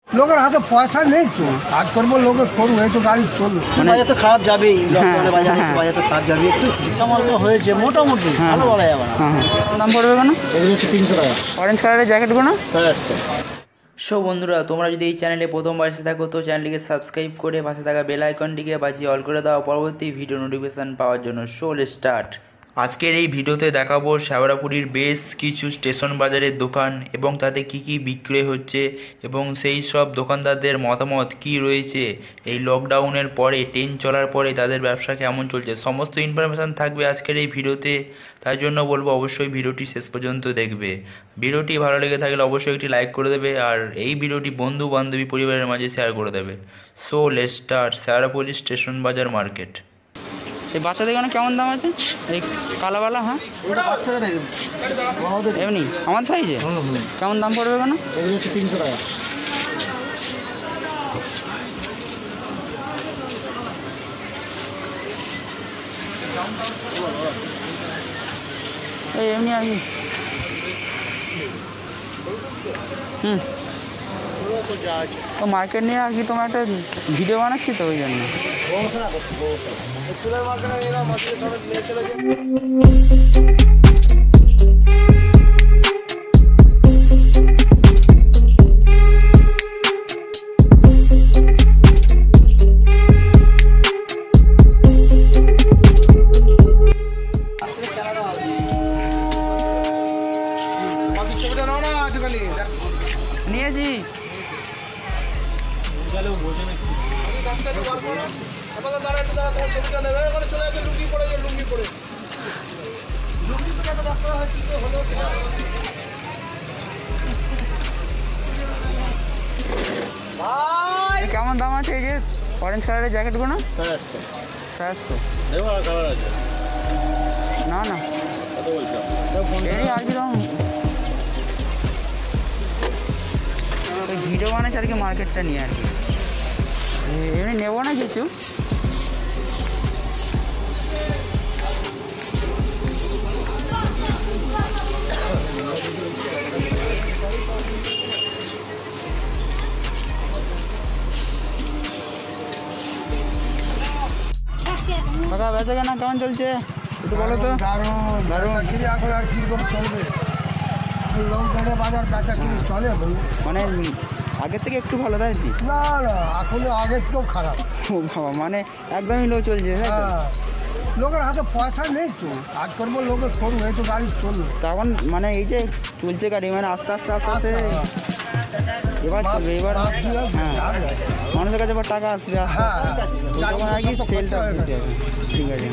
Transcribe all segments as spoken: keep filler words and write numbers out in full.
লোকের হাতে পয়সা নেই তো কাজ করবো, লোকে করবো, এই তো গাড়ি চলবে, বাজার তো খারাপ যাবেই, লকডাউনে বাজার বাজার তো খারাপ যাবে, একটু কামাল তো হয়েছে মোটামুটি, ভালো বলা যাবে না। দাম পড়বে কেন? এগুলো হচ্ছে তিনশো টাকা অরেঞ্জ কালারের জ্যাকেটগুলো। সো বন্ধুরা, তোমরা যদি এই চ্যানেলে প্রথমবার এসে থাকো তো চ্যানেলটিকে সাবস্ক্রাইব করে পাশে থাকা বেল আইকনটিকে বাজিয়ে অল করে দাও পরবর্তী ভিডিও নোটিফিকেশান পাওয়ার জন্য। So let's start. আজকের এই ভিডিওতে দেখাবো শেওড়াফুলির বেশ কিছু স্টেশন বাজারের দোকান এবং তাতে কি কি বিক্রয় হচ্ছে এবং সেই সব দোকানদারদের মতামত কি রয়েছে, এই লকডাউনের পরে ট্রেন চলার পরে তাদের ব্যবসা কেমন চলছে, সমস্ত ইনফরমেশান থাকবে আজকের এই ভিডিওতে। তাই জন্য বলবো অবশ্যই ভিডিওটি শেষ পর্যন্ত দেখবে। ভিডিওটি ভালো লেগে থাকলে অবশ্যই একটি লাইক করে দেবে আর এই ভিডিওটি বন্ধু বান্ধবী পরিবারের মাঝে শেয়ার করে দেবে। So let's start. Sheoraphuli station Bazar market. এই বাচ্চাদের এখানে কেমন দাম আছে? এই কালাওয়ালা, হ্যাঁ এমনি আমার সাইজে কেমন দাম পড়বে কেন? এগুলো হচ্ছে তিনশো টাকা। এই এমনি আর কি। হুম তো মার্কেট নিয়ে আর কি তোমার একটা ভিডিও বানাচ্ছি তো ওই জন্য। নিয়েছি কেমন দাম আছে এই যে অরেঞ্জ কালারের জ্যাকেটগুলো? সাতশো না না এই আর কি দাম ভিডিও বানাচ্ছে আর কি মার্কেটটা নিয়ে আর কি। এমনি নেবো না কিছু। কাকা বেচা কেনা কেমন চলছে একটু বলো তো? দারুণ দারুণ এখন আর কীরকম চলবে, লকডাউনে বাজার বেচা কিনে চলে মানে আগের থেকে একটু ভালো তাই কি? না না এখন আগের থেকেও খারাপ। ও বাবা, মানে একদমই লো চলছে। হ্যাঁ, লোকের হাতে পয়সা নেই তো কাজ করবো, লোকে করবো, এই তো গাড়ি চলবে। তখন মানে এই যে চলছে গাড়ি মানে আস্তে আস্তে আস্তে আস্তে এবার চলবে। এবার হ্যাঁ মানুষের কাছে এবার টাকা আসবে, তখন আর কি সেলটা দিতে হবে। ঠিক আছে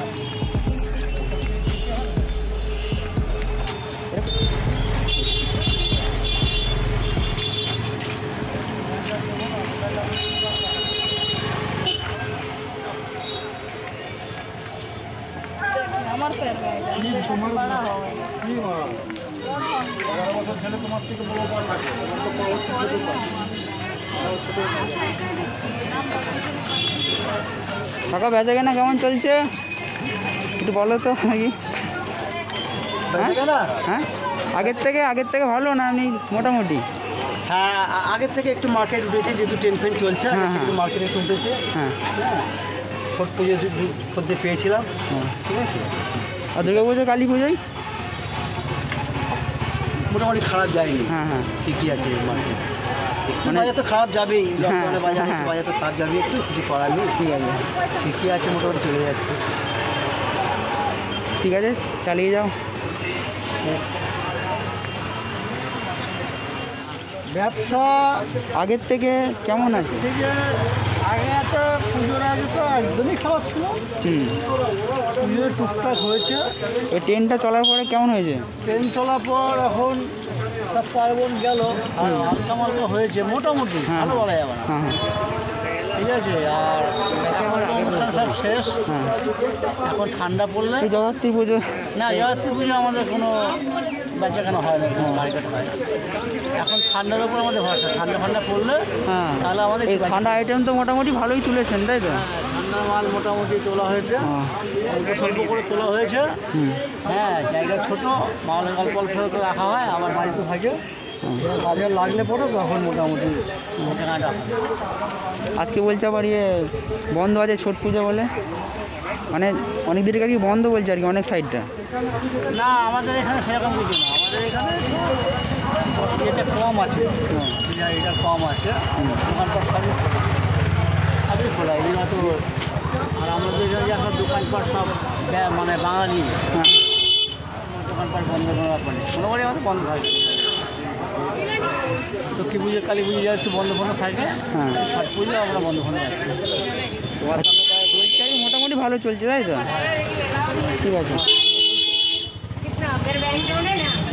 আমার প্যার বড় হবে কি বড় এগারো বছর ছেলে তোমার থেকে বড় বড় লাগে কাকা বেচা কেনা কেমন চলছে একটু বলো তো নাকি? হ্যাঁ আগের থেকে আগের থেকে ভালো না আমি মোটামুটি? হ্যাঁ আগের থেকে একটু মার্কেট উঠেছে, যেহেতু ট্রেন ফ্রেন চলছে একটু মার্কেটে উঠেছে। হ্যাঁ ভোট পুজো করতে পেয়েছিলাম। ঠিক আছে, আর দুর্গা পুজো কালী পুজোয় মোটামুটি খারাপ যায়নি। হ্যাঁ হ্যাঁ ঠিকই আছে মার্কেট, মানে বাজার তো খারাপ যাবেই, লকডাউনে বাজার বাজার তো খারাপ যাবে, একটু কিছু করার নেই। ঠিক আছে ঠিকই আছে, মোটামুটি চলে যাচ্ছে। ঠিক আছে চালিয়ে যাও। ব্যবসা আগের থেকে কেমন আছে? আগে এত পুজোর আগে তো একদমই খারাপ ছিল। হুম পুজোর টুকটাক হয়েছে। এই ট্রেনটা চলার পরে কেমন হয়েছে? ট্রেন চলার পর এখন সব পার্বণ গেল আর হালকা মালকা হয়েছে, মোটামুটি ভালো বলা যাবে না। হ্যাঁ ঠিক আছে, আর এখন অনুষ্ঠান সব শেষ। হ্যাঁ এখন ঠান্ডা পড়লে জগত্রী পুজো না, জগত্রী পুজো আমাদের কোনো বেচাকেনা হয় না, কোনো মার্কেট হয় না। এখন ঠান্ডার উপর আমাদের ভরসা, ঠান্ডা ঠান্ডা পড়লে হ্যাঁ তাহলে আমাদের এই ঠান্ডা আইটেম তো মোটামুটি ভালোই তুলেছেন তাই তো? ঠান্ডা মাল মোটামুটি তোলা হয়েছে, অল্প স্বল্প করে তোলা হয়েছে। হ্যাঁ জায়গা ছোটো, মাল অল্প অল্প করে রাখা হয়, আমার বাড়িতে থাকে। বাজার লাগলে পরে তখন মোটামুটি কেনাটা হয়। আজকে বলছে আবার ইয়ে বন্ধ আছে ছট পুজো বলে, মানে অনেক দিন কি বন্ধ বলছে আর কি অনেক সাইডটা। না আমাদের এখানে সেরকম কিছু না, আমাদের এখানে এটা কম আছে, এটা কম আছে, দোকানপাট সবই সবই খোলা, এগুলো তো। আর আমাদের এখানে যে একটা দোকানপাট সব ব্যা- মানে বাঙালি, হ্যাঁ দোকানপাট বন্ধ করার ব্যাপার নেই, মোটামুটি আমাদের বন্ধ থাকে। লক্ষ্মী পুজো কালী পুজো যা একটু বন্ধ বন্ধ থাকে, হ্যাঁ ছট পুজো আমরা বন্ধ বন্ধ রাখি। বলছি মোটামুটি ভালো চলছে তাই তো, ঠিক আছে।